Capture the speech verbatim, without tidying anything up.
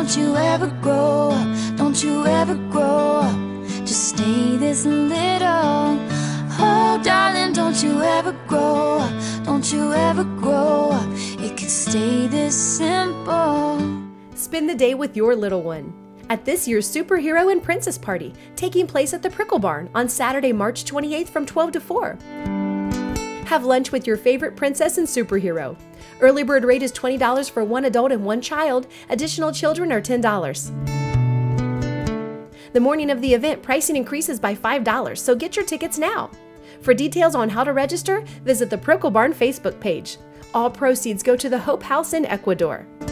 don't you ever grow up, don't you ever grow up. Just stay this little. Oh darling, don't you ever grow up, don't you ever grow up. It could stay this simple. Spend the day with your little one at this year's Superhero and Princess Party, taking place at the Prickle Barn on Saturday, March twenty-eighth from twelve to four. Have lunch with your favorite princess and superhero. Early bird rate is twenty dollars for one adult and one child. Additional children are ten dollars. The morning of the event, pricing increases by five dollars, so get your tickets now. For details on how to register, visit the Prickle Barn Facebook page. All proceeds go to the Hope House in Ecuador.